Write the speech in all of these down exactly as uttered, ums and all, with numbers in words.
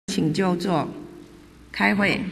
请就座，开会。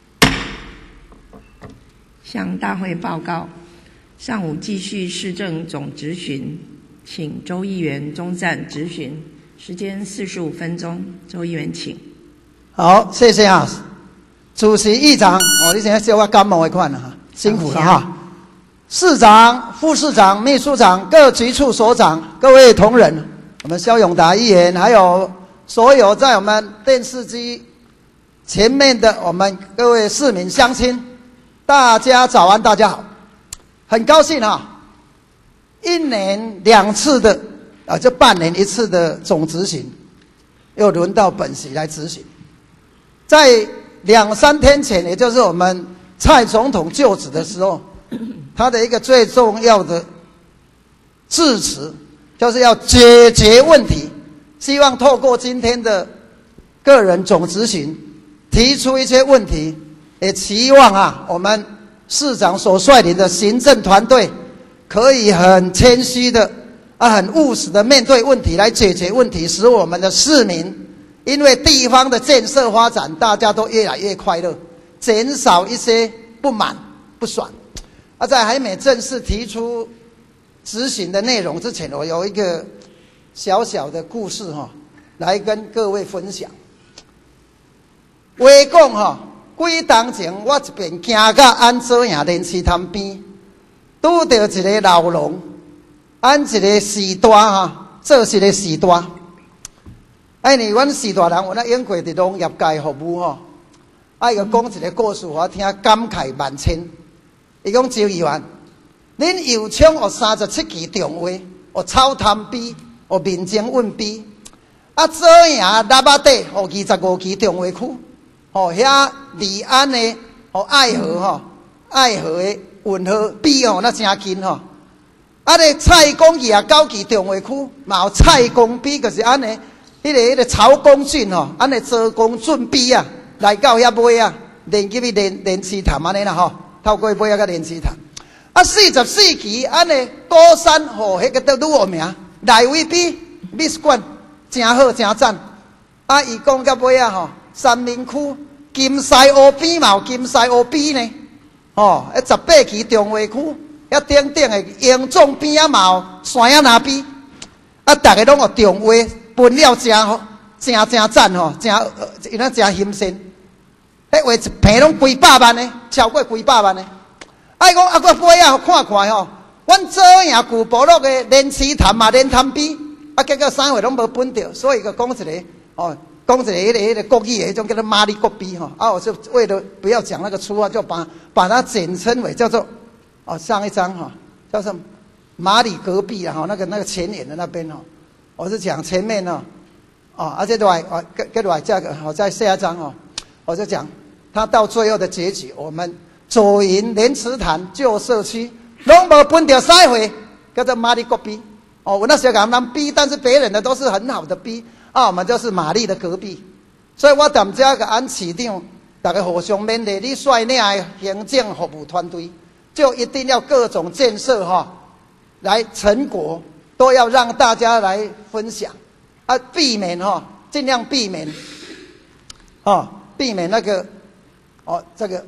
向大会报告，上午继续市政总质询，请周议员中站质询，时间四十五分钟。周议员请。 好，谢谢啊，主席、议长，哦，你现在叫我感冒的款哈，辛苦了哈。市长、副市长、秘书长、各局处所长、各位同仁，我们萧永达议员，还有所有在我们电视机前面的我们各位市民乡亲，大家早安，大家好，很高兴啊，一年两次的啊，就半年一次的总质询，又轮到本席来质询。在两三天前，也就是我们蔡总统就职的时候，他的一个最重要的致辞，就是要解决问题，希望透过今天的个人总质询，提出一些问题，也期望啊，我们市长所率领的行政团队可以很谦虚的啊，很务实的面对问题，来解决问题，使我们的市民因为地方的建设发展，大家都越来越快乐，减少一些不满不爽。啊，在还没正式提出执行的内容之前，我有一个小小的故事哈，来跟各位分享。话讲哈，几当前我一边行到安左营莲池潭边，拄到一个老农，按一个时代哈，做一个时代。哎，你阮时代人，阮啊演过伫农业界服务吼，啊伊个讲一个故事，我听感慨万千。伊讲周议员，恁油厂有三十七期重话，有草潭边，有民情运边，啊左营喇叭底有二十五期重话区，吼遐离安的吼爱河吼爱河的运河边吼那真近吼，啊咧蔡公二十九期重话区嘛有蔡公边，就是安尼，迄个迄个曹公圳吼，安尼周公圳边啊，来到遐尾啊，连入去莲莲池潭安尼啦吼。透过尾啊，甲莲池潭，啊，四十四期安尼高山吼，迄个都愈有名，内围比美术馆真好真赞。啊，伊讲到尾啊吼，三明区金西湖边嘛有金西湖边呢，吼，迄十八期中华区，遐顶顶的英总边啊嘛有山野那边，啊，逐个拢有中华分了真好，真真赞吼，真因那真新鲜。迄话一平拢几百万呢，超过几百万呢。啊，讲啊，我尾啊看看吼，阮左营旧部落的莲池潭嘛，莲潭边，啊，结果三位拢无分到，所以就讲一个哦，讲一个迄个迄个国语的迄种叫做马里国边吼。啊，我就为了不要讲那个粗话，就把把它简称为叫做哦，上一张哈，叫做马里隔壁啊，哈，那个那个前眼的那边哈，我是讲前面呢，哦，而且对外哦，跟跟外这个好在下一张哦，我就讲。他到最后的结局，我们左营莲池潭旧社区拢无分到三回，叫做马里国边。哦，我那时候讲他们逼，但是别人的都是很好的逼啊，我们就是玛丽的隔壁。所以我踮遮个按市长，大家互相勉励，你率领的行政服务团队，就一定要各种建设哈、哦，来成果都要让大家来分享啊，避免哈、哦，尽量避免哦，避免那个。哦，这个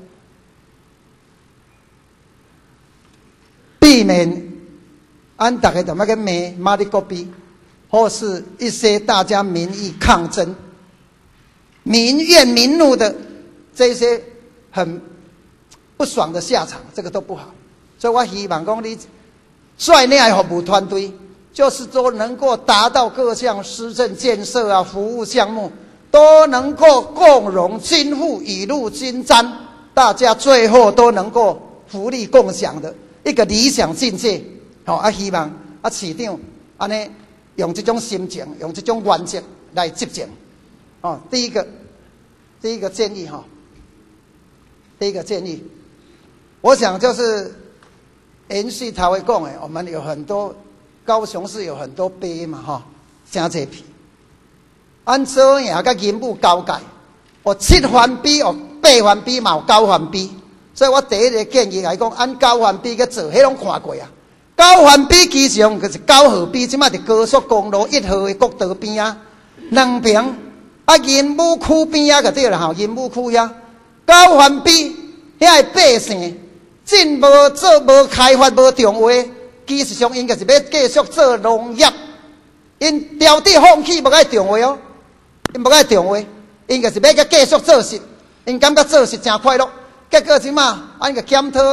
避免按大家怎么个骂马里国边，或是一些大家民意抗争、民怨民怒的这些很不爽的下场，这个都不好。所以我希望讲你率领的服务团队，就是说能够达到各项施政建设啊、服务项目。都能够共荣均富，雨露均沾，大家最后都能够福利共享的一个理想境界。好、哦、啊，希望啊市长安尼用这种心情，用这种原则来执政。哦，第一个，第一个建议哈、哦，第一个建议，我想就是延续他会讲的，我们有很多高雄市有很多碑嘛哈，真济片。按左营甲银武交界，有七番比，有八番比，嘛有九番比。所以我第一个建议来讲，按九番比去做，迄拢看过啊。九番比其实就是九号比，即摆伫高速公路一号的国道边啊，两边啊，银武区边啊，就对了吼，银武区遐高环比遐个百姓，真无做无开发无重划，其实上因就是要继续做农业，因调底放弃无爱重划哦，因无爱重划，因就是要甲继续做事，因感觉做事真快乐，结果即嘛，安个检讨，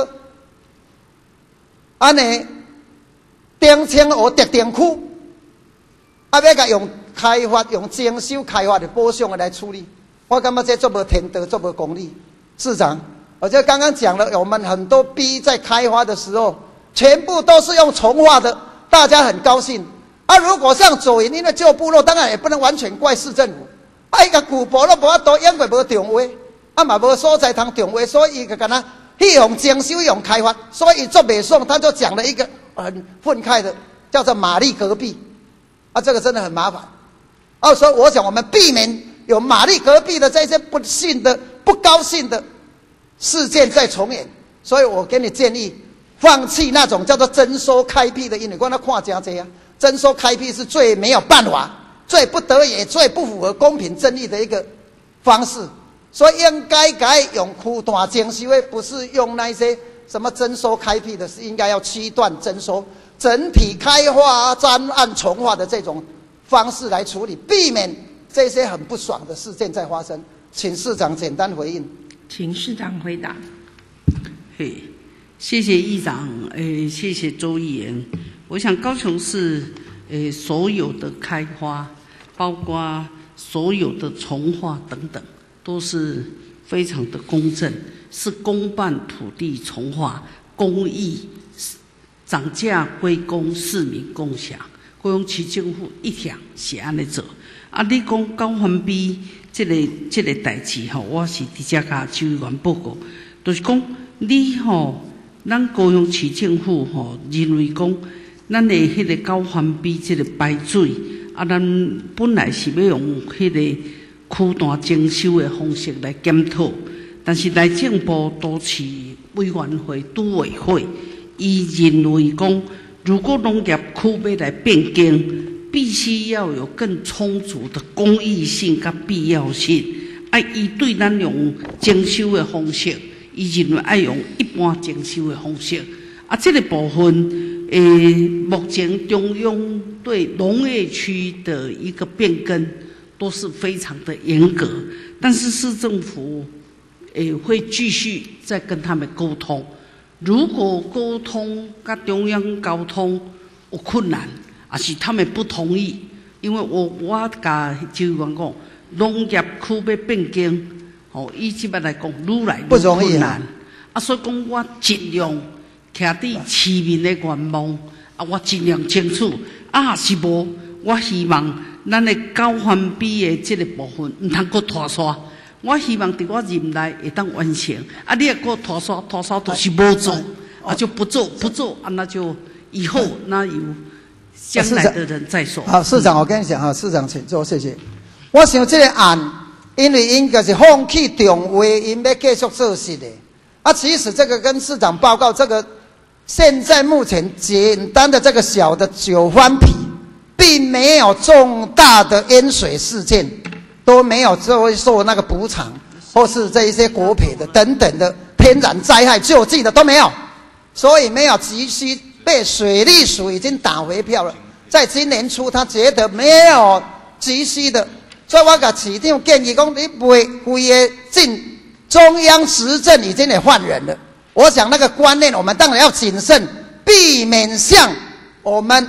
安尼丁青湖特定区，啊要甲用。开发用征收开发的补偿来处理，我感觉这做无天德，做无公理。市长，而且刚刚讲了，我们很多 B 在开发的时候，全部都是用重划的，大家很高兴。啊，如果像左营因为旧部落，当然也不能完全怪市政府。啊，一个古部落无法度，因为无重划，啊嘛无所在通重划，所以就干那去用征收用开发，所以做北宋他就讲了一个很愤慨的，叫做马力隔壁。啊，这个真的很麻烦。哦，所以我想我们避免有马力隔壁的这些不幸的、不高兴的事件再重演。所以我给你建议，放弃那种叫做征收开辟的，因为我那看真多啊，征收开辟是最没有办法、最不得已、最不符合公平正义的一个方式。所以应该该用区段征收的，不是用那些什么征收开辟的，是应该要区段征收，整体开发专案重划的这种方式来处理，避免这些很不爽的事件再发生。请市长简单回应。 请市长回答。 嘿，谢谢议长，诶，谢谢周议员。我想高雄市诶所有的开发，包括所有的重划等等，都是非常的公正，是公办土地重划，公益，涨价归公，市民共享。高雄市政府一向是安尼做。啊，你讲高环比这个这个代志吼，我是直接甲周议员报告，就是讲你吼，咱高雄市政府吼认为讲，咱的迄个高环比这个排水，啊，咱本来是要用迄个区段征收的方式来检讨，但是内政部都市委员会都委会，伊认为讲。如果农业区要来变更，必须要有更充足的公益性跟必要性。啊，伊对咱用征收的方式，伊认为爱用一般征收的方式。啊，这个部分，诶，目前中央对农业区的一个变更都是非常的严格，但是市政府诶会继续再跟他们沟通。如果沟通跟中央沟通有困难，还是他们不同意，因为我我甲周议员讲，农业区要变更，吼，以即摆来讲，愈来愈困难。啊，所以讲我尽量徛伫市民的愿望，啊，我尽量争取。啊，是无，我希望咱的高环比的这个部分唔通搁拖沙。我希望伫我任内会当完成，啊！你若搁拖沙拖沙，就是无做，啊就不做不做，啊那就以后那有将来的人再说。 好，市长，我跟你讲哈，市长请坐，谢谢。我想这个案，因为应该是放弃重划，因要继续做事的。啊，其实这个跟市长报告，这个现在目前简单的这个小的九番圃，并没有重大的淹水事件。都没有受受那个补偿，或是这一些国赔的等等的天然灾害救济的都没有，所以没有急需被水利署已经打回票了。在今年初，他觉得没有急需的，所以我给市长建议讲，你袂规个进中央执政已经也换人了。我想那个观念，我们当然要谨慎，避免像我们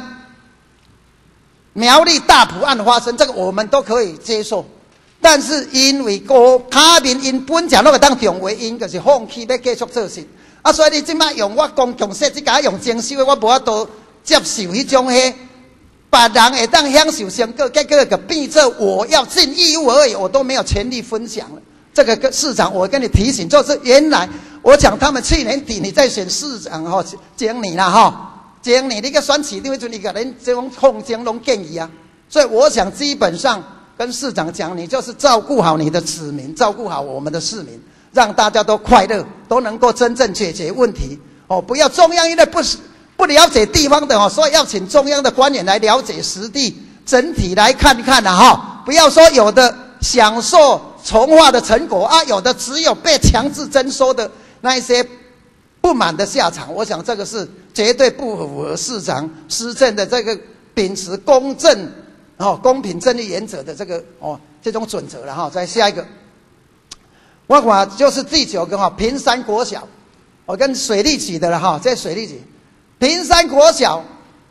苗栗大埔案发生，这个我们都可以接受。但是因为高卡民因本正拢会当重划，因就是放弃要继续做事，啊，所以你即摆用我公共设施，甲用征收的，我无法度接受迄种迄别人会当享受成果，结果就变做我要尽义务而已，我都没有权利分享了。这个跟市长，我跟你提醒，就是原来我讲他们去年底你在选市长吼，经理啦吼，经理你个选市长，就你个人这种控经拢建议啊，所以我想基本上。跟市长讲，你就是照顾好你的子民，照顾好我们的市民，让大家都快乐，都能够真正解决问题。哦，不要中央因为不不了解地方的哦，所以要请中央的官员来了解实地，整体来看看的哈。不要说有的享受重化的成果啊，有的只有被强制征收的那一些不满的下场。我想这个是绝对不符合市长施政的这个秉持公正、哦公平正义原则的这个哦这种准则了哈。再下一个，我看就是第九个哈，平山国小，我跟水利局的了哈，在水利局，平山国小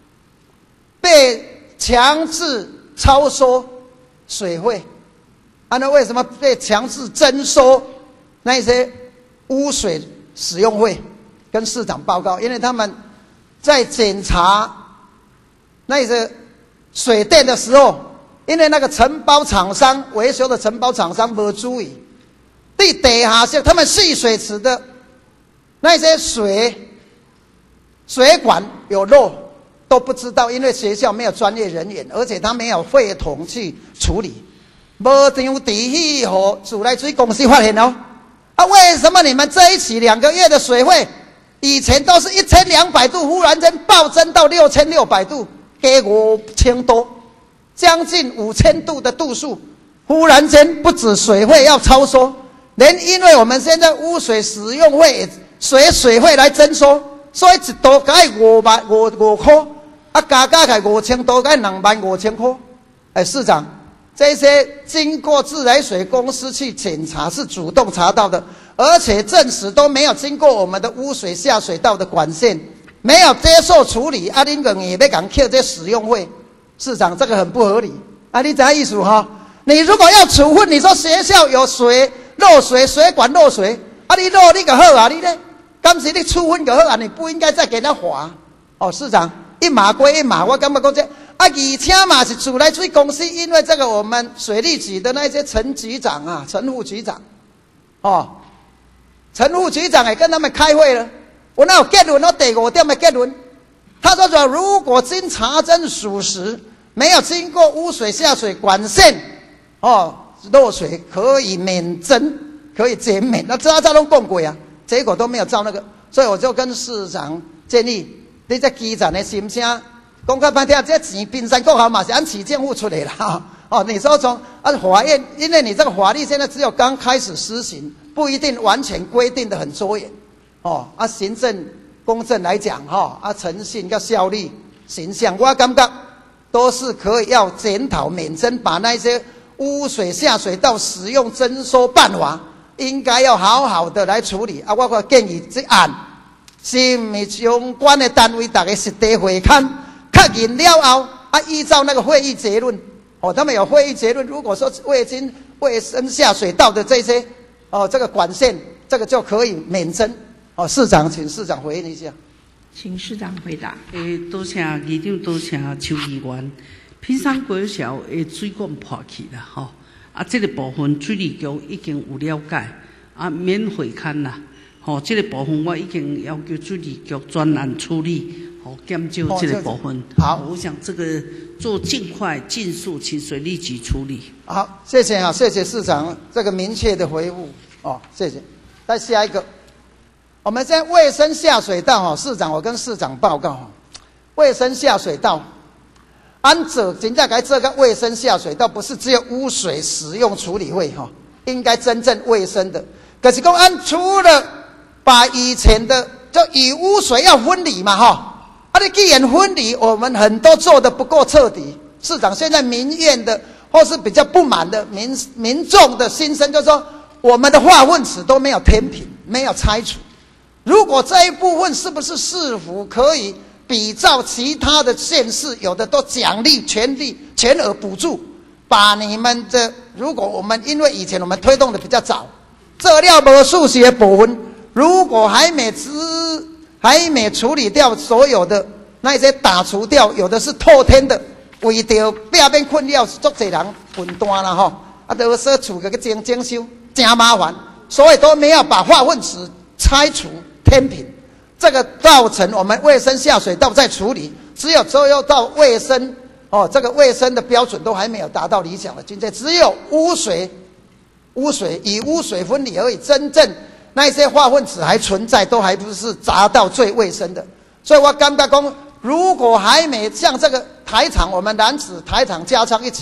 被强制超收水费，啊，那为什么被强制征收那些污水使用费？跟市长报告，因为他们在检查那些水电的时候，因为那个承包厂商维修的承包厂商没注意，地底下是他们蓄水池的那些水水管有漏都不知道，因为学校没有专业人员，而且他没有系统去处理，无张地去和自来水公司发现哦。啊，为什么你们这一期两个月的水费？以前都是一千两百度，忽然间暴增到六千六百度，给五千多，将近五千度的度数，忽然间不止水费要超收，连因为我们现在污水使用费、水水费来征收，所以一度该五万五五块，啊加加起五千多，该两万五千块。哎，市长，这些经过自来水公司去检查是主动查到的。而且证实都没有经过我们的污水下水道的管线，没有接受处理，啊，恁个也要讲扣这使用费，市长这个很不合理，啊，你怎意思哈？你如果要处分，你说学校有水漏水，水管漏水，啊，你漏你个好啊，你呢？当时你处分个好啊，你不应该再给他罚。哦，市长一码归一码，我感觉讲这，啊，而且嘛是自来水公司，因为这个我们水利局的那些陈局长啊，陈副局长，哦。陈副局长也跟他们开会了，我那有结论，我第五点的结论，他说说如果经查证属实，没有经过污水下水管线，哦漏水可以免征，可以减免。那这这拢讲过啊，结果都没有照那个，所以我就跟市长建议，你这基层的心声，讲到半天，这钱冰山国好嘛是按市政府出来了哦，你说从啊法院，因为你这个法律现在只有刚开始施行。不一定完全规定的很周延，哦，啊，行政公正来讲，哈、哦，啊，诚信跟效率、形象，我感觉都是可以要检讨免征，把那些污水下水道使用征收办法，应该要好好的来处理。啊，我个建议这案，是唔是相关的单位大家实地会勘，确认了后，啊，依照那个会议结论，哦，他们有会议结论，如果说卫生卫生下水道的这些。哦，这个管线，这个就可以免征。哦，市长，请市长回应一下。 请市长回答。 诶，多谢议长，多谢邱议员。平山国小诶水管破去了吼，啊，这个部分水利局已经有了解，啊，免会勘啦。吼、哦，这个部分我已经要求水利局专案处理，吼、哦，减少这个部分。 哦、好， 我想这个做尽快、尽速，请水利局处理。 好，谢谢啊，谢谢市长这个明确的回复。哦，谢谢。再下一个，我们现在卫生下水道哈，市长，我跟市长报告哈，卫生下水道，按照真正该这个卫生下水道，不是只有污水使用处理费哈，应该真正卫生的。可是公安除了把以前的就以污水要分离嘛哈，啊，你既然分离，我们很多做的不够彻底。市长现在民怨的或是比较不满的民民众的心声，就是说。我们的化粪池都没有填平，没有拆除。如果这一部分是不是市府可以比照其他的县市，有的都奖励全力全额补助，把你们的，如果我们因为以前我们推动的比较早，这料没数学部分，如果还没知还没处理掉所有的那些打除掉，有的是透天的，为着边边困扰，足多人分担了哈，啊，都说厝个个精精修。真麻烦，所以都没有把化粪池拆除填平，这个造成我们卫生下水道在处理，只有最后到卫生哦，这个卫生的标准都还没有达到理想的境界，只有污水污水以污水分离而已，真正那些化粪池还存在，都还不是达到最卫生的。所以我感觉讲，如果还没像这个台厂，我们男子台厂加仓一起。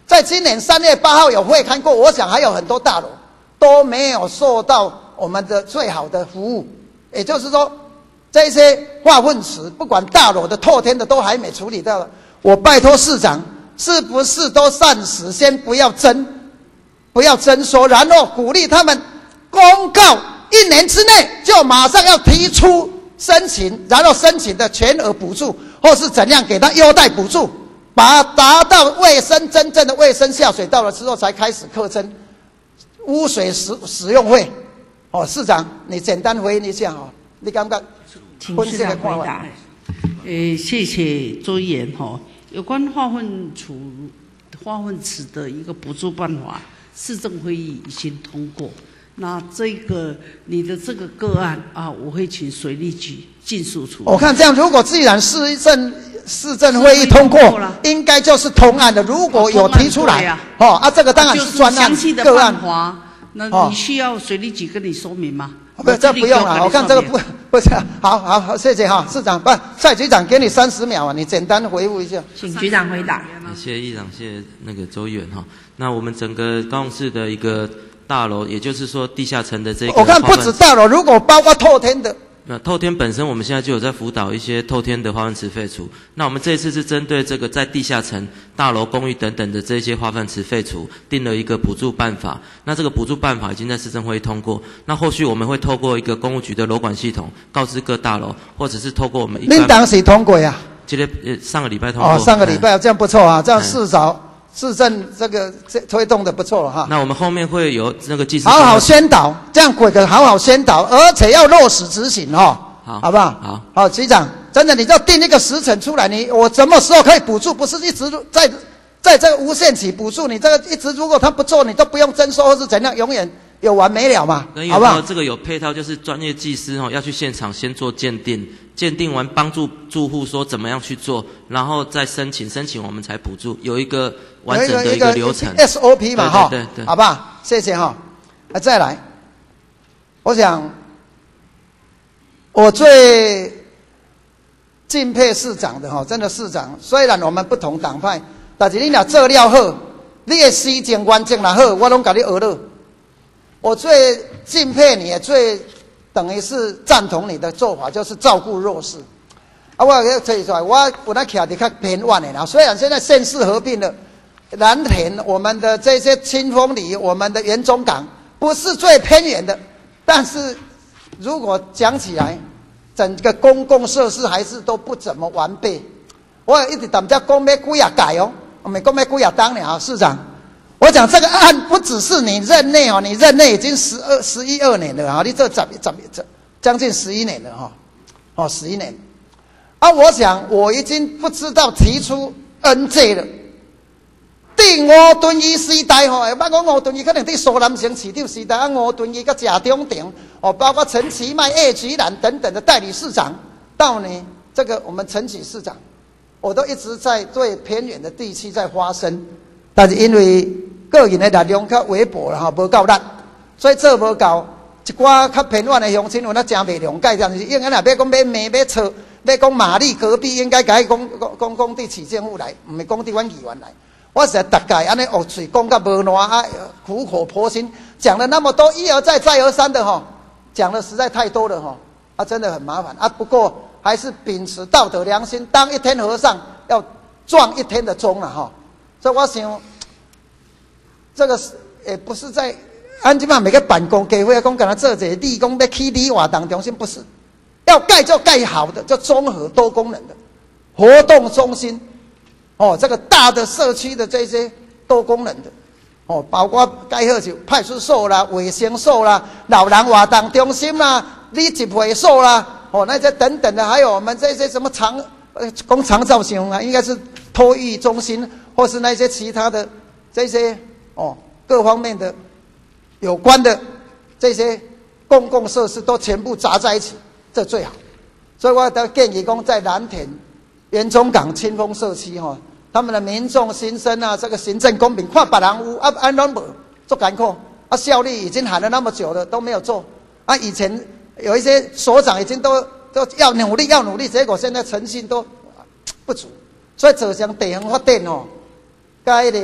在今年三月八号有会看过，我想还有很多大楼都没有受到我们的最好的服务，也就是说，这些化粪池不管大楼的、透天的都还没处理掉了。我拜托市长，是不是都暂时先不要征，不要征收，然后鼓励他们公告一年之内就马上要提出申请，然后申请的全额补助，或是怎样给他优待补助，把它达到卫生真正的卫生下水道了之后，才开始课征污水使使用费。哦，市长，你简单回应一下哦，你感觉？ 请市长回答。 呃，谢谢周议员哈。有关化粪处、化粪池的一个补助办法，市政会议已经通过。那这个你的这个个案啊，我会请水利局尽速处理。 我看这样，如果既然市政市政会议通过，应该就是通案的。如果有提出来，啊哦啊，这个当然是专案、 详细的个案。 那你需要水利局跟你说明吗？ 不，这不用了。我看这个不不是，好好好，谢谢哈，市长不，蔡局长给你三十秒啊，你简单回复一下。 请局长回答。 谢谢议长，谢谢那个周议员哈。那我们整个高雄市的一个大楼，也就是说地下层的这个， 我看不止大楼，如果包括透天的。 那透天本身，我们现在就有在辅导一些透天的化粪池废除。那我们这一次是针对这个在地下层、大楼、公寓等等的这些化粪池废除，定了一个补助办法。那这个补助办法已经在市政会议通过。那后续我们会透过一个公务局的楼管系统，告知各大楼，或者是透过我们一般。 您当时通过呀？ 今天呃上个礼拜通过。 哦，上个礼拜这样不错啊，这样市长。市政这个这推动的不错了哈。 那我们后面会有那个技师好好宣导，这样鬼个好好宣导，而且要落实执行哈。 好， 好不好？ 好， 好，局长，真的你就定一个时辰出来，你我什么时候可以补助？不是一直在在这个无限期补助，你这个一直如果他不做，你都不用征收或是怎样，永远有完没了嘛，好不好？ 这个有配套，就是专业技师哦要去现场先做鉴定，鉴定完帮助住户说怎么样去做，然后再申请，申请我们才补助，有一个完整的一个流程 S O P 嘛哈， 对对对， 好不好？谢谢哈。啊，再来，我想我最敬佩市长的哈，真的市长，虽然我们不同党派，但是你若做了好，你的施政完整了好，我拢给你学了。我最敬佩你，也最等于是赞同你的做法，就是照顾弱势。啊，我要提出来，我本来徛在较偏远的啦，虽然现在县市合并了，蓝田、我们的这些清风里、我们的园中港不是最偏远的，但是如果讲起来，整个公共设施还是都不怎么完备。我一直等着讲要几啊改哦，我们讲要几啊当年啊，市长。我讲这个案不只是你任内哦，你任内已经十二、十一二年了啊，你这怎怎怎将近十一年了哈，哦，十一年。啊，我想我已经不知道提出 N J 了。第五吨一时代吼，捌讲五吨一可能伫苏南城市场时代啊，五吨一甲贾中庭哦，包括陈其迈、叶菊兰等等的代理市长，到呢这个我们陈启市长，我都一直在对偏远的地区在发声，但是因为个人的力量较微薄啦，吼，无够力，所以做无够。一寡较偏远的乡亲，有那真袂谅解，但是应该若要讲要骂要吵，要讲马里隔壁应该甲伊讲讲讲讲伫市政府来，唔是讲伫阮议员来。我实在大概安尼恶嘴讲到无烂啊，苦口婆心讲了那么多，一而再再而三的哈，讲的实在太多了哈，啊，真的很麻烦啊。不过还是秉持道德良心，当一天和尚要撞一天的钟了哈。所以我想，这个也不是在按即嘛每个办公机会讲，敢若做一个立功要起理活动中心，不是要盖就盖好的，就综合多功能的活动中心。哦，这个大的社区的这些多功能的，哦，包括盖好就派出所啦、卫生所啦、老人活动中心啦、理集会所啦，哦，那些等等的，还有我们这些什么长呃工长照型啊，应该是托育中心，或是那些其他的这些哦各方面的有关的这些公共设施都全部砸在一起，这最好。所以我的建议讲，在蓝田、园中港、清风社区哈，他们的民众心声啊，这个行政公平，看别人有啊，安拢无，做艰苦啊，效率已经喊了那么久了都没有做啊。以前有一些所长已经都都要努力要努力，结果现在诚信都不足，所以走向地方发展哦，该的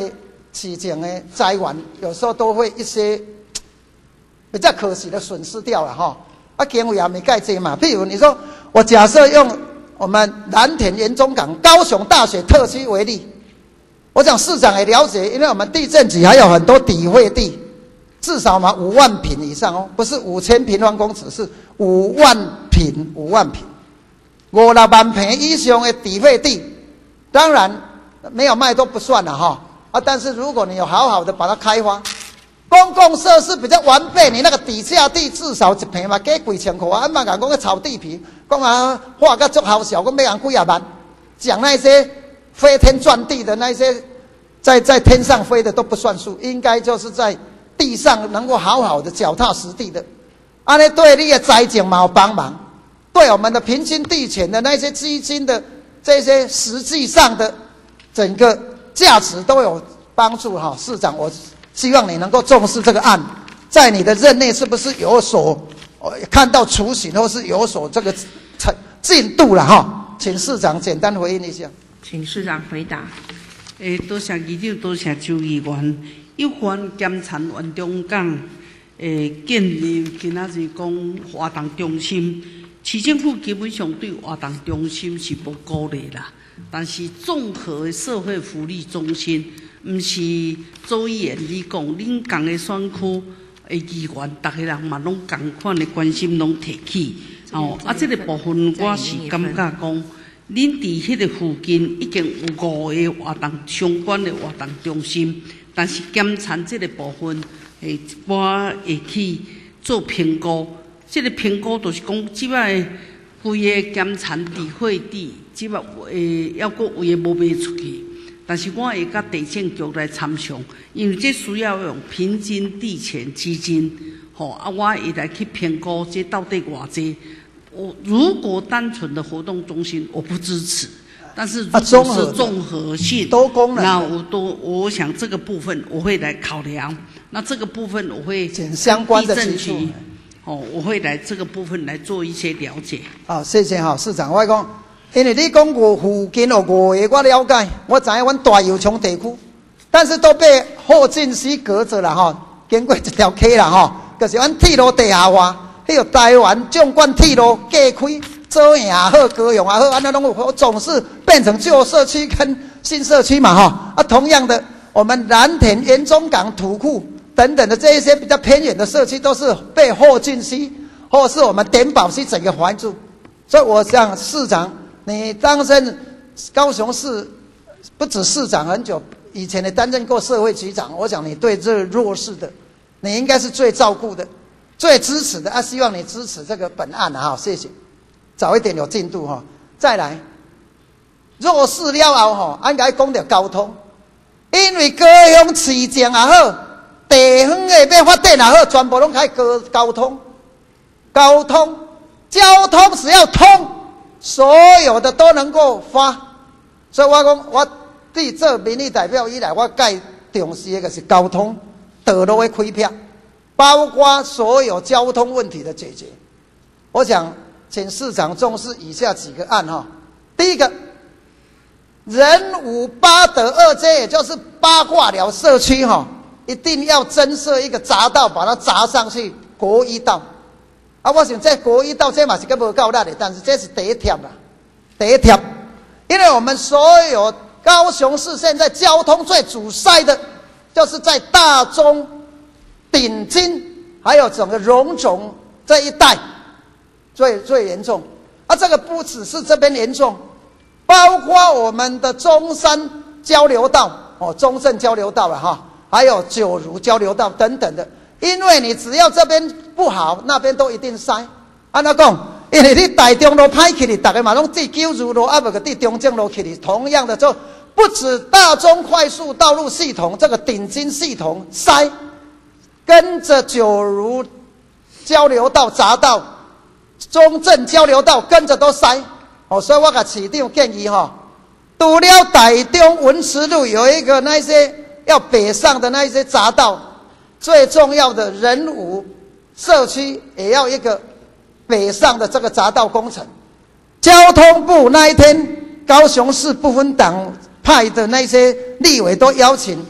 市井的灾源，有时候都会一些比较可惜的损失掉了哈。啊，经费也没盖这嘛。譬如你说，我假设用我们蓝田沿中港高雄大学特区为例，我想市长也了解，因为我们地震局还有很多底会地，至少嘛五万坪以上哦，不是五千平方公尺，是五万坪，五万坪，五六万坪以上的底会地，当然没有卖都不算了哈。啊，但是如果你有好好的把它开发，公共设施比较完备，你那个底下地至少一坪嘛，加几千块啊！俺妈讲讲个炒地皮，讲啊画个足好小，我要人几啊万，讲那些飞天转地的那些，在在天上飞的都不算数，应该就是在地上能够好好的脚踏实地的，安尼对你的灾情嘛有帮忙，对我们的平均地权的那些基金的这些实际上的整个价值都有帮助哈。市长，我希望你能够重视这个案，在你的任内是不是有所看到雏形，或是有所这个进度了哈？请市长简单回应一下。 请市长回答。 诶，多谢议长，多谢周议员。有关检查园中港诶建立今仔日讲活动中心，市政府基本上对活动中心是不鼓励啦。但是综合的社会福利中心，毋是周议员你讲，恁共的选区的议员，逐个人嘛拢同款的关心拢提起。哦，啊，这个部分我是感觉讲，恁伫迄个附近已经有五个活动相关的活动中心，但是检查这个部分，诶，我会去做评估。这个评估就是讲，即摆规个检查伫会地，即摆诶，要搁有诶无卖出去。但是我会甲地政局来参详，因为这需要用平均地权基金，吼啊，我会来去评估这到底偌济。我如果单纯的活动中心，我不支持。但是如果是综合性， 多功能， 那我多，我想这个部分我会来考量。那这个部分我会请相关的技术， 哦，我会来这个部分来做一些了解。 好，谢谢哈，市长。我讲，因为你讲有附近有五个，我了解，我知影阮大油厂地区，但是都被后进溪隔着了哈，经过一条溪啦哈，就是阮铁路地下化。迄个台湾纵贯铁路架开，做也好，高雄也好，安那拢有，总是变成旧社区跟新社区嘛哈。啊，同样的，我们蓝田、沿中港、土库等等的这一些比较偏远的社区，都是被后进溪或是我们点宝溪整个环住。所以我想，市长，你当任高雄市不止市长很久，以前也担任过社会局长，我想你对这弱势的，你应该是最照顾的。最支持的啊，希望你支持这个本案啊，谢谢，早一点有进度哈。再来，弱势了后哈，俺该讲到交通，因为高雄市政也好，地方的要发展也好，全部拢开交交通，交通，交通只要通，所有的都能够发。所以我讲，我对做民意代表以来，我介重视的就是交通，道路的开辟。包括所有交通问题的解决，我想请市长重视以下几个案哈。第一个，仁武八德二街，也就是八卦寮社区哈，一定要增设一个匝道，把它匝上去国一道。啊，我想在国一道这嘛是个无够力的，但是这是第一条啦，第一条，因为我们所有高雄市现在交通最阻塞的，就是在大中。顶金还有整个荣总这一带最最严重，啊，这个不只是这边严重，包括我们的中山交流道哦，中正交流道了哈，还有九如交流道等等的，因为你只要这边不好，那边都一定塞。按怎讲？因为你台中路歹去哩，大家嘛拢对九如路，啊，不个对中正路去哩，同样的就不止大中快速道路系统这个顶金系统塞。跟着九如交流道匝道、中正交流道跟着都塞，哦，所以我给市长建议哈，除了台中文慈路有一个那些要北上的那一些匝道，最重要的仁武社区也要一个北上的这个匝道工程。交通部那一天，高雄市不分党派的那些立委都邀请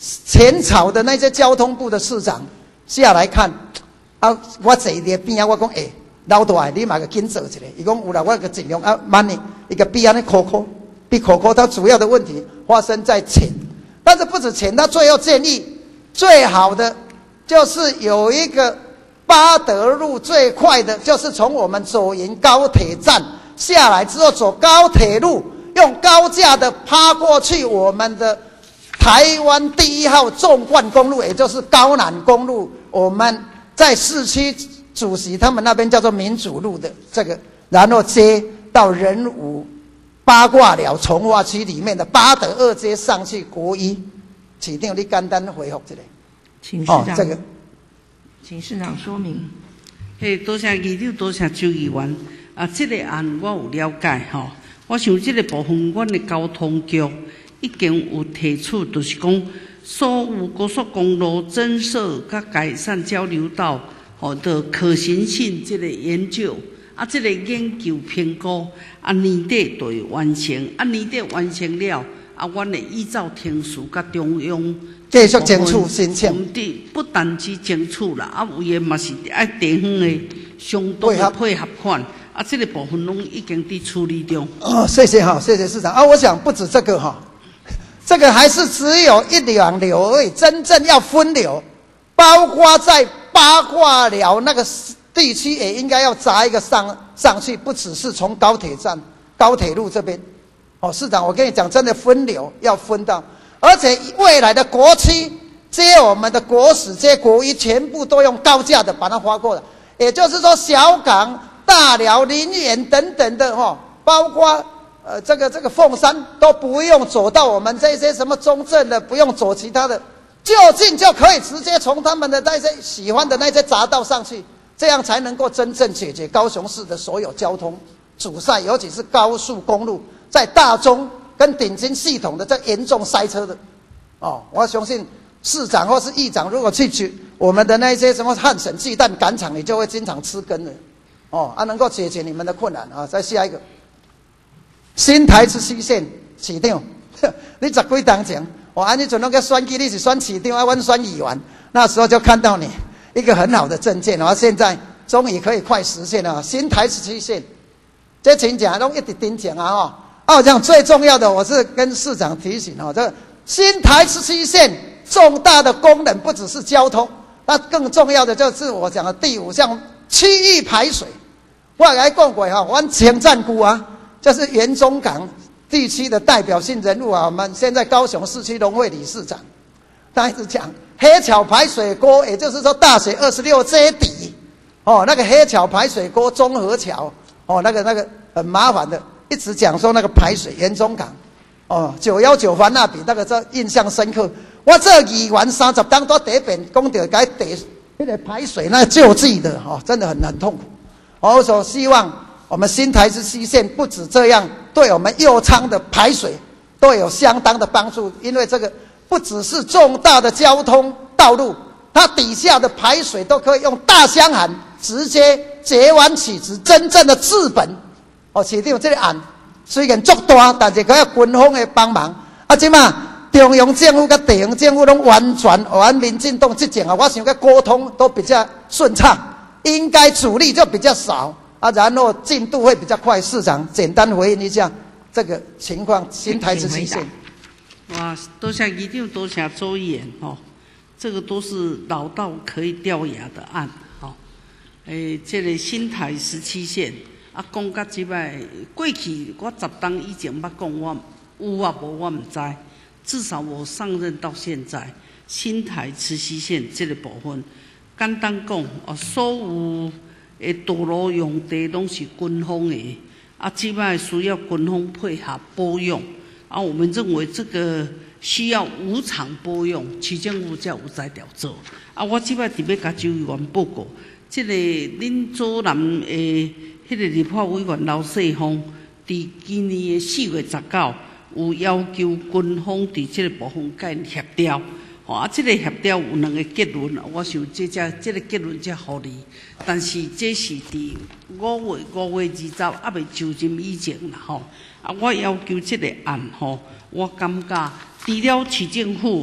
前朝的那些交通部的市长下来看，啊，我坐伫边啊，我讲，哎、欸，老大，你嘛个紧做一下。伊讲有啦，我个尽量啊，慢呢，一个比安尼苦苦，比苦苦，它主要的问题发生在钱，但是不止钱，他最后建议最好的就是有一个八德路最快的，就是从我们左营高铁站下来之后走高铁路，用高架的趴过去我们的台湾第一号纵贯公路，也就是高南公路，我们在市区主席他们那边叫做民主路的这个，然后接到仁武八卦寮从化区里面的八德二街上去国一，市长你简单回复一下， 请市长、 哦、这个， 请市长说明。 嘿，多谢议长，多谢周议员。啊，这个案我有了解吼。我想这个部分，阮的交通局已经有提出，就是讲所有高速公路增设甲改善交流道，吼的可行性这个研究，啊，这个研究评估，啊年底就会完成，啊年底完成了，啊，阮会依照程序甲中央继续争取申请。 不单只争取啦，啊有诶嘛是爱地方的相当的配合款。啊，这个部分拢已经在处理中。 哦，谢谢哈，谢谢市长啊！我想不止这个哈，这个还是只有一两流而已，真正要分流，包括在八卦寮那个地区也应该要砸一个上上去，不只是从高铁站、高铁路这边。哦，市长，我跟你讲，真的分流要分到，而且未来的国七接我们的国史、接国一，全部都用高架的把它划过来，也就是说小港。大寮、林园等等的哈，包括呃这个这个凤山都不用走到我们这些什么中正的，不用走其他的，就近就可以直接从他们的那些喜欢的那些匝道上去，这样才能够真正解决高雄市的所有交通阻塞，尤其是高速公路在大中跟顶金系统的这严重塞车的。哦，我相信市长或是议长如果去去我们的那些什么汉神鸡蛋赶场，你就会经常吃羹了。哦，啊，能够解决你们的困难啊！再下一个，新台市西线市长，你十几当前，我安尼阵那个选举，你是选市长，啊，我选议员，那时候就看到你一个很好的政见，然后现在终于可以快实现了。新台市西线，这请讲拢一直盯讲啊！哈，啊，我讲最重要的，我是跟市长提醒哦，这个新台市西线重大的功能不只是交通，那更重要的就是我讲的第五项。区域排水，我来讲过哈，我前战股啊，就是原中港地区的代表性人物啊，我们现在高雄市区农会理事长，他一直讲黑桥排水沟，也就是说大水二十六街底，哦，那个黑桥排水沟中和桥，哦，那个那个很麻烦的，一直讲说那个排水原中港，哦，九幺九环那比那个这印象深刻，我这议员三十当多第一遍讲到该第。那个排水那救济的哈、哦，真的很很痛苦。我所希望我们新台市西线不止这样，对我们右昌的排水都有相当的帮助。因为这个不只是重大的交通道路，它底下的排水都可以用大箱涵直接截弯取直，真正的治本。哦，市长这个案虽然足大，但是佢要军方的帮忙。啊，即嘛。中央政府跟地方政府拢完全完民进党这种啊，我想个沟通都比较顺畅，应该阻力就比较少啊，然后进度会比较快。市长简单回应一下这个情况，新台市西线。 哇，多谢议长，多谢周议员哦，这个都是老道可以掉牙的案哦。诶，这个新台十七线啊，讲到即摆，过去我十当以前捌讲，我有啊无我唔知。至少我上任到现在，新台慈溪线这个部分，简单讲，哦，所有的道路用地拢是军方的，啊，即摆需要军方配合保养，啊，我们认为这个需要无偿保养，市政府才有在调做。啊，我即摆特别甲周议员报告，这个恁左南诶，迄个立法委员刘世峰，伫今年的四月十九。有要求军方伫这个部分甲因协调，吼啊，这个协调有两个结论，我想这只这个结论才合理。但是这是伫五月五月二十还未就任以前啦，吼啊，我要求这个案吼，我感觉除了市政府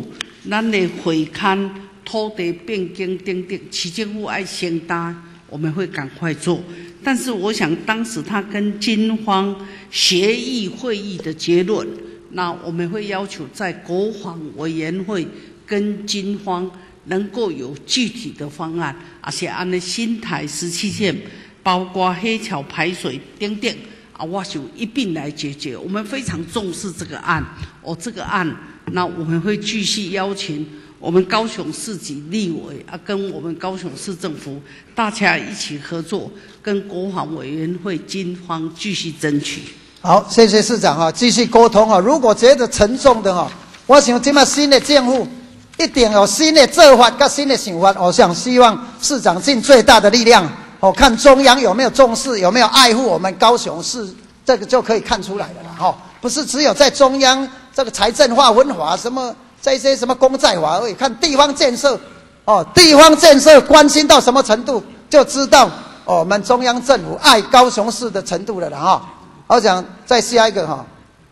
咱的会勘、土地变更等等，市政府爱先担，我们会赶快做。但是我想，当时他跟金方协议会议的结论，那我们会要求在国防委员会跟金方能够有具体的方案，而且按的新台十七线，包括黑桥排水等等啊，我想一并来解决。我们非常重视这个案，哦，这个案，那我们会继续邀请我们高雄市级立委啊，跟我们高雄市政府大家一起合作，跟国防委员会金方继续争取。 好，谢谢市长哈，继续沟通哈。如果觉得沉重的哈，我想今麦新的政府一定有新的做法跟新的想法。我想希望市长尽最大的力量，哦，看中央有没有重视，有没有爱护我们高雄市，这个就可以看出来了啦哈。不是只有在中央这个财政划分法什么这些什么公债法而已，看地方建设哦，地方建设关心到什么程度，就知道、哦、我们中央政府爱高雄市的程度了啦哈。我想再下一个哈，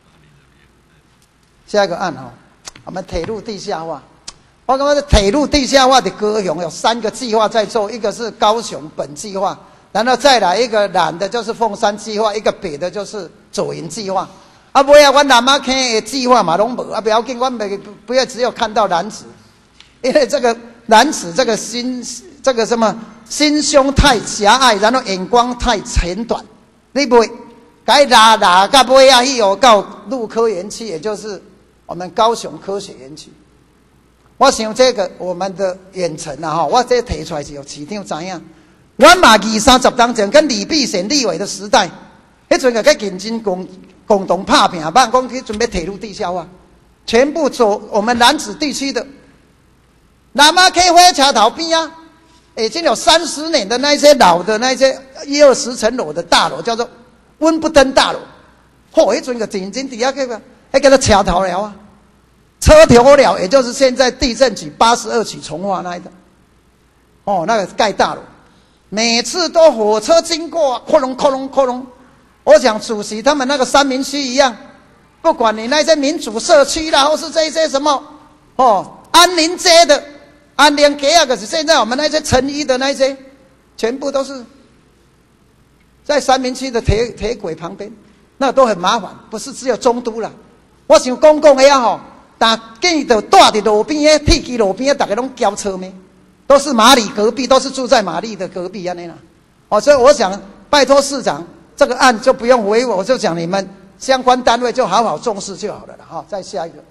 下一个案哈，我们铁路地下化。我刚刚的铁路地下化的高雄有三个计划在做，一个是高雄本计划，然后再来一个南的就是凤山计划，一个北的就是左营计划。啊，不要我南马坑的计划嘛拢无，啊不要紧，我每不要只有看到南子，因为这个南子这个心这个什么心胸太狭隘，然后眼光太浅短，你不会。该拉拉到尾啊，去哦，到陆科园区，也就是我们高雄科学园区。我想这个我们的远程啊，哈，我这提出来是有市长知影。我嘛二三十当前跟李必贤立委的时代，迄阵个跟认真共共同拍拼，办公去准备铁路地下化，全部走我们南子地区的南马 K 火车头边啊，已经有三十年的那些老的那些一二十层楼的大楼，叫做温布登大楼，嚯、哦！迄阵个真真底下个，还给他车头了啊，车头了，也就是现在地震局八十二期重划那一个，哦，那个盖大楼，每次都火车经过，哐隆哐隆哐隆。我想主席他们那个三民区一样，不管你那些民主社区啦，或是这些什么哦安宁街的安宁街啊，可是现在我们那些成衣的那些，全部都是。在三民区的铁铁轨旁边，那都很麻烦，不是只有中都啦。我想公共的也好，但见到住在路边的铁基路边，大家拢交车咩，都是马里隔壁，都是住在马里的隔壁安尼啦。哦，所以我想拜托市长，这个案就不用回我，我就讲你们相关单位就好好重视就好了啦。哈、哦，再下一个，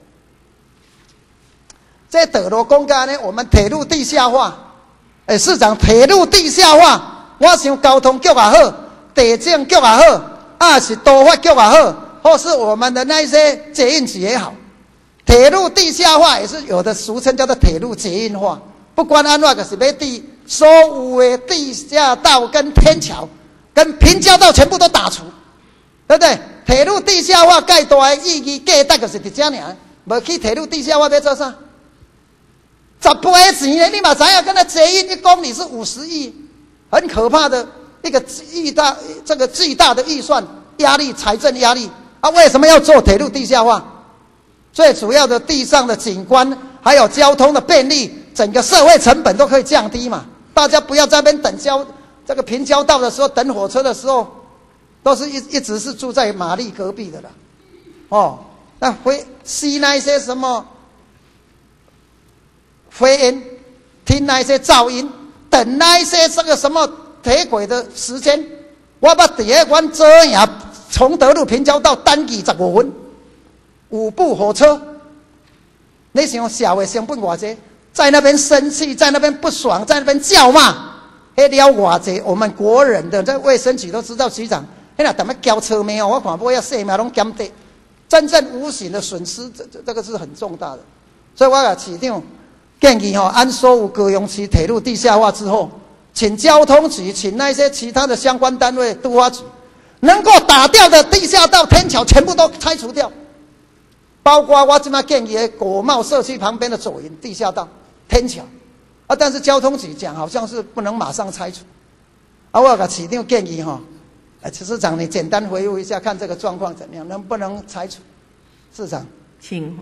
这德罗公家呢，我们铁路地下化，哎，市长铁路地下化，我想交通局也好。地政局也好，啊是都发局也好，或是我们的那些捷运局也好，铁路地下化也是有的，俗称叫做铁路捷运化。不管安怎，就是要地所有的地下道跟天桥、跟平交道全部都打除，对不对？铁路地下化盖大的意义价值就是伫这尔，无去铁路地下化要做啥？十倍的钱呢？你嘛知影，跟那捷运一公里是五十亿，很可怕的。一个巨大这个巨大的预算压力，财政压力啊！为什么要做铁路地下化？最主要的地上的景观，还有交通的便利，整个社会成本都可以降低嘛。大家不要在那边等交这个平交道的时候，等火车的时候，都是一一直是住在马力隔壁的啦。哦，那回吸那一些什么灰烟，听那一些噪音，等那一些这个什么。铁轨的时间，我捌伫咧阮做营崇德路平交道等二十五分，五部火车。你想社会成本偌济，在那边生气，在那边不爽，在那边叫骂，迄了偌济，我们国人的这卫生局都知道，局长，迄若踮咧交车咩哦，我看尾要性命拢减低，真正无形的损失，这这这个是很重大的。所以我甲市长建议吼，按所有高雄市铁路地下化之后。请交通局，请那些其他的相关单位，都发局能够打掉的地下道、天桥，全部都拆除掉，包括我现在建议的国贸社区旁边的左营地下道、天桥啊，但是交通局讲好像是不能马上拆除啊。我给市长建议哈，哎，市长你简单回复一下，看这个状况怎么样，能不能拆除？市长， 请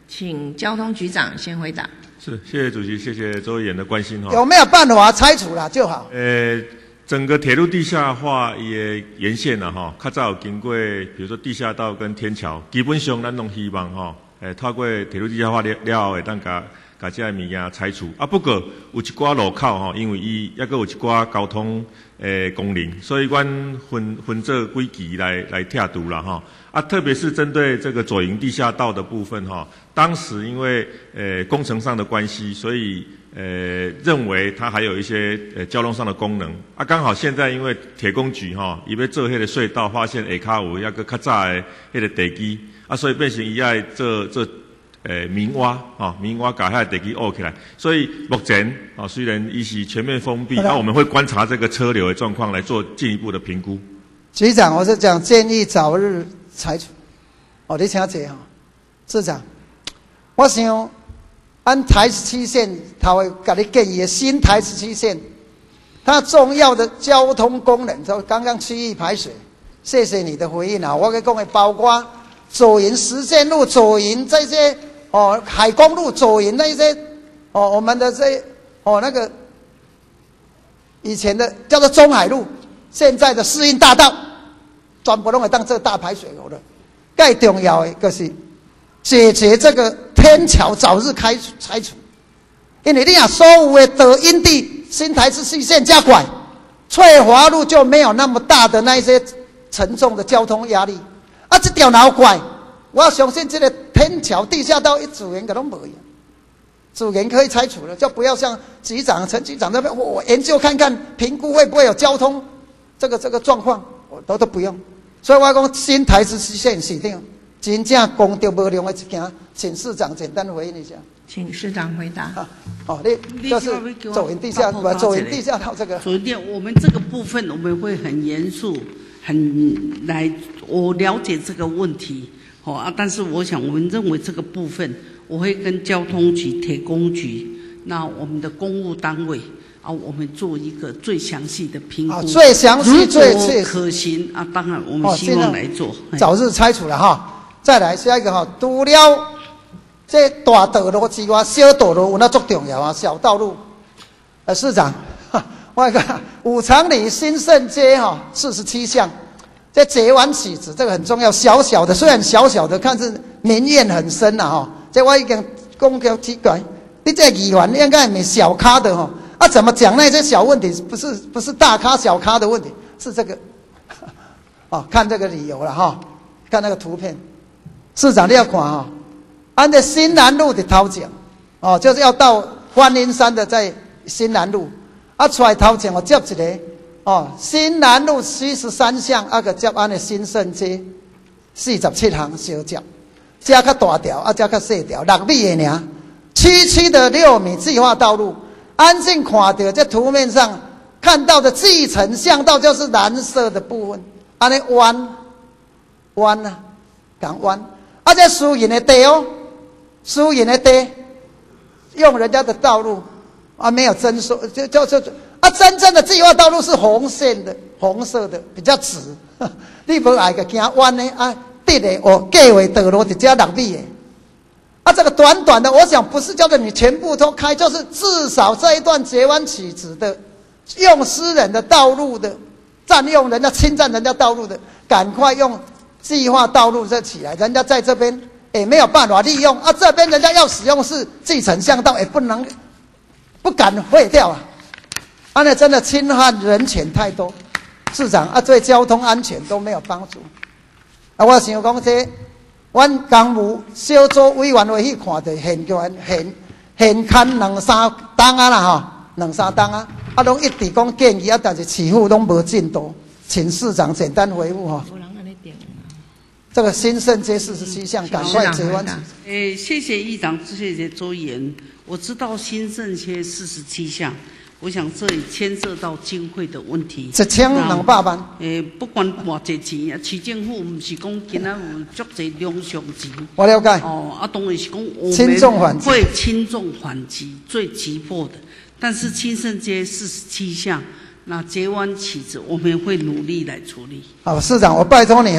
请交通局长先回答。 是，谢谢主席，谢谢周议员的关心哈。 有没有办法拆除了就好？ 呃，整个铁路地下化也沿线了哈，较早有经过，比如说地下道跟天桥，基本上咱拢希望哈，诶，透过铁路地下化了了后，会当甲甲这物件拆除。啊，不过有一寡路口哈，因为伊抑个有一寡交通诶功能，所以阮分分做几期来来拆除啦哈。啊，特别是针对这个左营地下道的部分哈，当时因为呃工程上的关系，所以呃认为它还有一些呃交通上的功能。啊，刚好现在因为铁工局哈，伊要做迄个隧道，发现下骹有遐个较早的迄个地基，啊，所以变成伊爱做做呃明挖啊，明挖把遐个地基挖起来。所以目前啊，虽然伊是全面封闭，那、啊、我们会观察这个车流的状况来做进一步的评估。 局长，我是讲建议早日拆除。哦，你请坐哈，市长，我想按台十七线，他会给你建议新台十七线，它重要的交通功能，就刚刚区域排水，谢谢你的回应啊。我跟各位包括左营实线路、左营这些哦海公路、左营那些哦我们的这哦那个以前的叫做中海路，现在的世运大道。全部拢会当做大排水沟的，最重要的就是解决这个天桥早日开除拆除，因为你啊所有的德音地、新台十七线加拐，翠华路就没有那么大的那一些沉重的交通压力。啊，这条老拐，我相信这个天桥地下道一主人可能没有，主人可以拆除了，就不要像局长、陈局长那边，我研究看看，评估会不会有交通这个这个状况，我都都不用。所以我讲新台十七线市长真正功德无量的一件，请市长简单回应一下。 请市长回答。 啊、哦，你就是走营地下，走营地下道这个。 走营，我们这个部分我们会很严肃，很来，我了解这个问题，好、哦、啊，但是我想我们认为这个部分，我会跟交通局、铁工局，那我们的公务单位。啊，我们做一个最详细的评估， 啊、最详细、最确可行啊！当然，我们希望来做， 哦、早日拆除了哈。再来下一个哈，除了这大道路之外，小道路有那足重要啊，小道路。呃，市长，我看五常里新盛街哈，四十七巷，这结完起子这个很重要，小小的虽然小小的，看是民怨很深呐、啊、哈。这我已经公交机关，你这议员应该没小咖的哈。啊，怎么讲那些小问题？不是不是大咖小咖的问题，是这个。哦，看这个理由了哈，看那个图片。市长你要看哈，按照新南路的头前，哦，就是要到观音山的在新南路，啊，出来头前我接一个，哦，新南路七十三巷啊个接按的新盛街，四十七行小接，加较大条啊，加较细条，六米的尔，区区的六米计划道路。安静看到在图面上看到的继承巷道就是蓝色的部分，安尼弯弯啊，讲弯，啊这私人的地哦，私人的地用人家的道路啊，没有征收，就就就啊，真正的计划道路是红线的，红色的比较直，你无爱个行弯呢啊，直的哦，计划道路直接六米的。啊，这个短短的，我想不是叫做你全部都开，就是至少这一段截弯起直的，用私人的道路的，占用人家、侵占人家道路的，赶快用计划道路这起来，人家在这边也没有办法利用啊，这边人家要使用是继承巷道，也不能不敢废掉啊，啊，那真的侵害人权太多，市长啊，对交通安全都没有帮助啊，我想讲这。阮公务小组委员会去看到现现现现刊两三档啊啦吼，两三档啊，啊拢一直讲建议啊，但是似乎拢无进度，请市长简单回复哈。这个新盛街四十七巷，赶快结完。 诶，谢谢议长，谢谢周议员。我知道新盛街四十七巷。我想这里牵涉到经费的问题， 一千两百万。 诶，不管偌济钱啊，市政府唔是讲今仔有足济两项钱。 我了解。 哦，啊，当然是讲我们会轻重缓急最急迫的，但是新盛街四十七巷，那截弯起子，我们会努力来处理。 好，市长，我拜托你哈、哦，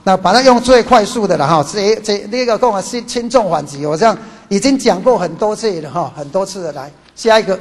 那把它用最快速的了哈。这这那个讲啊轻轻重缓急，我这样已经讲过很多次了哈，很多次了。来下一个，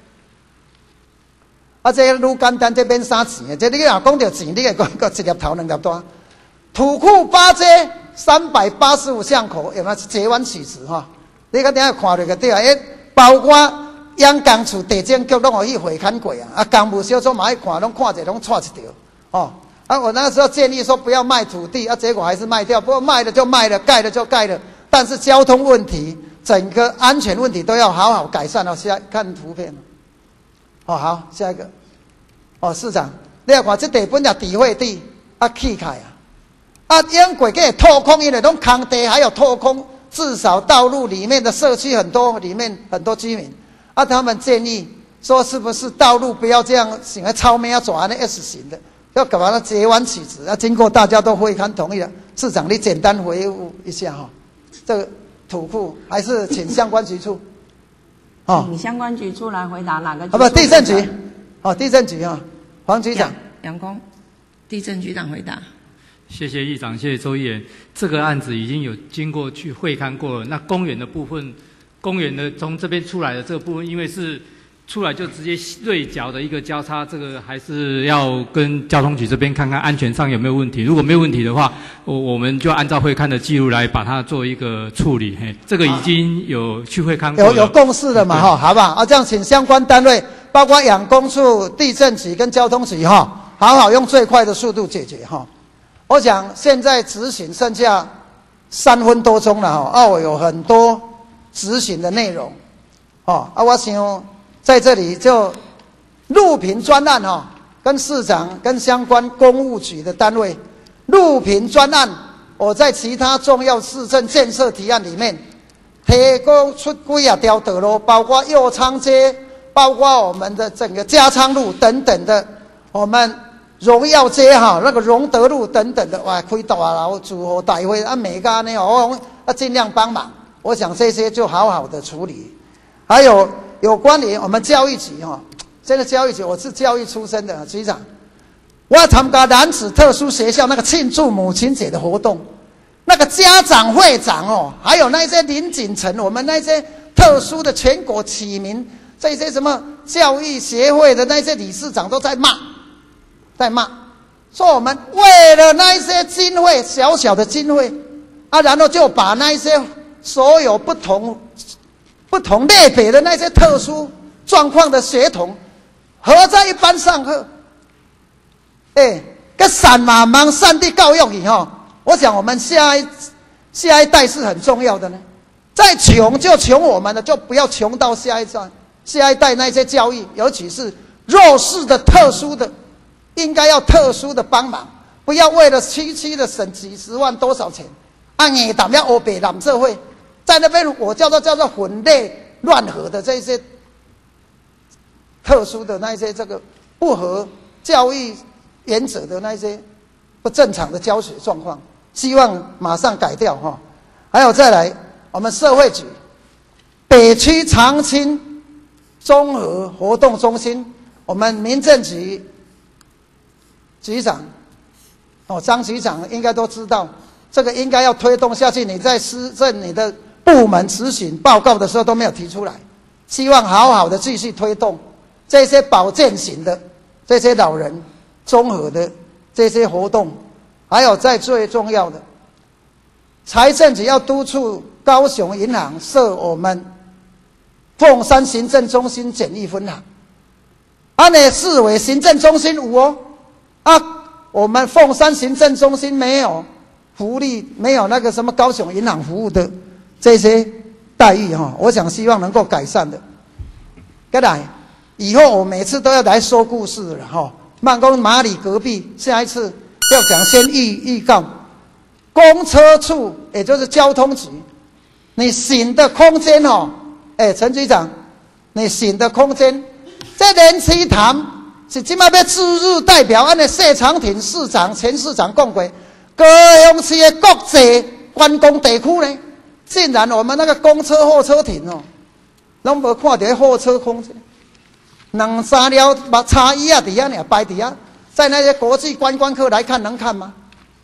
啊，这个愈简单，这免啥钱的。这你若讲到钱，你个讲个一粒头两粒单。土库八街三百八十五巷口有没有截弯起直哈？你个等下看到个对啊，诶，包括养工处地政局拢有去会勘过啊，啊，公务小组嘛爱看，拢看者拢错一条哦。啊，我那时候建议说不要卖土地啊，结果还是卖掉。不过卖了就卖了，盖了就盖了。但是交通问题、整个安全问题都要好好改善哦。下看图片。哦，好，下一个。哦，市长，你要看这地本来地会地啊起开啊。啊，因过个拓空，因为拢空地还有拓空，至少道路里面的社区很多，里面很多居民，啊，他们建议说，是不是道路不要这样，想要超面要走那 S 型的，要搞把它截弯起直。啊，经过大家都会勘同意了，市长你简单回复一下哈，这个土库还是请相关局处， 哦，请相关局处来回答哪个局？ 啊，不，地震局，哦，地震局啊，黄局长， 杨工，地震局长回答。 谢谢议长，谢谢周议员。这个案子已经有经过去会勘过了。那公园的部分，公园的从这边出来的这个部分，因为是出来就直接锐角的一个交叉，这个还是要跟交通局这边看看安全上有没有问题。如果没有问题的话，我我们就按照会勘的记录来把它做一个处理。嘿，这个已经有去会勘过了， 有有共识的嘛哈，好不好？啊，这样请相关单位，包括养工处、地震局跟交通局哈，好好用最快的速度解决哈。我想现在执行剩下三分多钟了哈，啊，我有很多执行的内容，哦，啊，我想在这里就录屏专案哈，跟市长跟相关公务局的单位录屏专案，我在其他重要市政建设提案里面提供出几啊条道路，包括右昌街，包括我们的整个加昌路等等的，我们。荣耀街哈，那个荣德路等等的，哇，开大楼、祝贺大会啊，每个呢，哦，啊，尽量帮忙。我想这些就好好的处理。还有有关于我们教育局哈，这个教育局我是教育出身的局长，我要参加男子特殊学校那个庆祝母亲节的活动，那个家长会长哦，还有那些林锦城，我们那些特殊的全国启明，这些什么教育协会的那些理事长都在骂。在骂，说我们为了那一些经费，小小的经费，啊，然后就把那一些所有不同不同类别的那些特殊状况的学童合在一班上课，哎，跟散嘛忙善地教育以后，我想我们下一下一代是很重要的呢。再穷就穷我们的，就不要穷到下一代下一代那些教育，尤其是弱势的、特殊的。应该要特殊的帮忙，不要为了区区的省几十万多少钱，按你打要欧北揽社会，在那边我叫做叫做混类乱合的这些特殊的那一些这个不合教育原则的那一些不正常的教学状况，希望马上改掉哈。还有再来，我们社会局北区长青综合活动中心，我们民政局。局长，哦，张局长应该都知道，这个应该要推动下去。你在施政你的部门咨询报告的时候都没有提出来，希望好好的继续推动这些保健型的、这些老人综合的这些活动，还有在最重要的，财政局要督促高雄银行设我们凤山行政中心简易分行，安内市委行政中心有哦。啊，我们凤山行政中心没有福利，没有那个什么高雄银行服务的这些待遇哈，我想希望能够改善的。再来，以后我每次都要来说故事了哈。慢工马里隔壁，下一次要讲先预预告，公车处也就是交通局，你行的空间哦，哎，陈局长，你行的空间，在莲池潭。是今麦要驻日代表，按的谢长廷市长、前市长讲过，高雄市的国际观光地区呢，竟然我们那个公车候车亭哦，拢无看到候车空间，两三条把插椅啊底下呢摆底下，在那些国际观光客来看能看吗？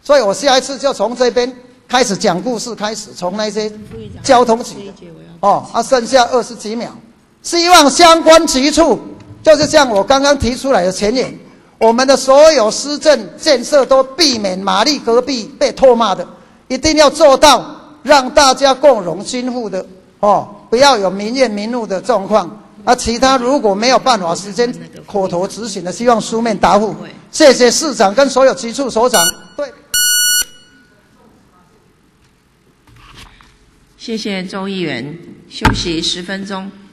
所以我下一次就从这边开始讲故事，开始从那些交通局的哦，啊，剩下二十几秒，希望相关局处就是像我刚刚提出来的前言，我们的所有施政建设都避免马力隔壁被唾骂的，一定要做到让大家共荣均富的哦，不要有民怨民怒的状况。啊，其他如果没有办法时间口头执行的，希望书面答复。谢谢市长跟所有局处首长。对， 谢谢周议员，休息十分钟。